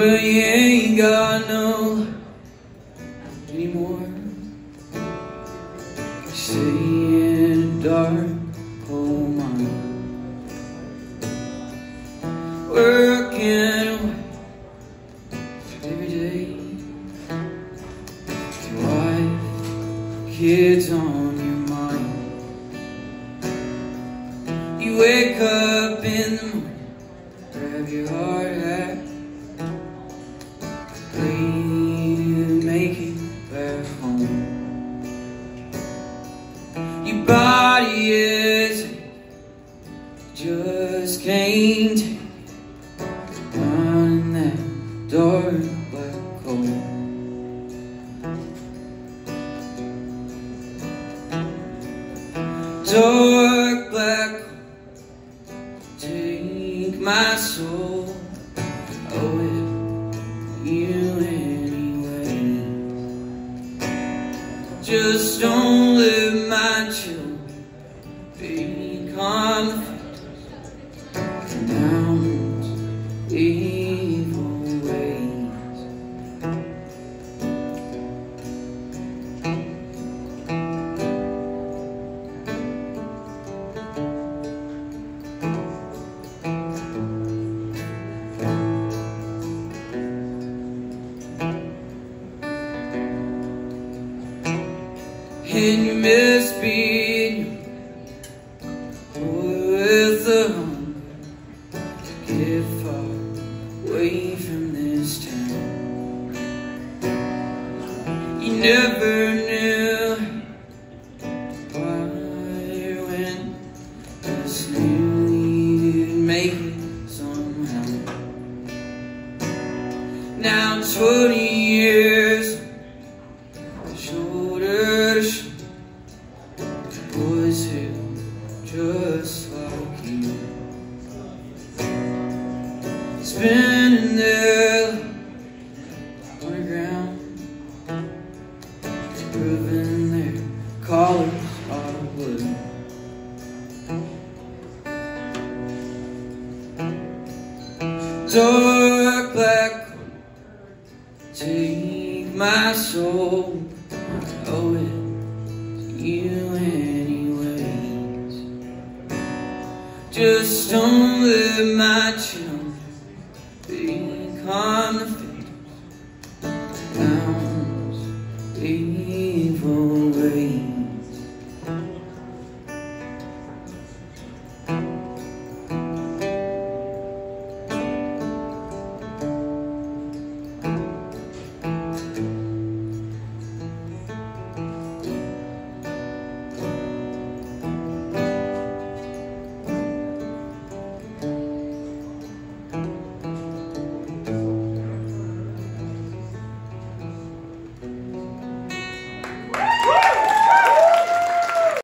Well, you ain't got no anymore. Stay in a dark hole mine, working away every day. Your wife, kids on your mind. You wake up in the morning, grab your hard hat, make it back home. Your body is just can't take it down in that dark black hole. Dark black hole, take my soul. Oh, you anyway. Just don't let my children become the victims of mountains, evil ways. And you miss being with the hunger to get far away from this town. You never knew why or when, just knew you'd make it somehow. Now 20 years shoulder to shoulder, boys who just like you, spinning their lives on the ground, proving their collars are blue. Dark black hole, take my soul. Oh, it's you anyways. Just don't let my children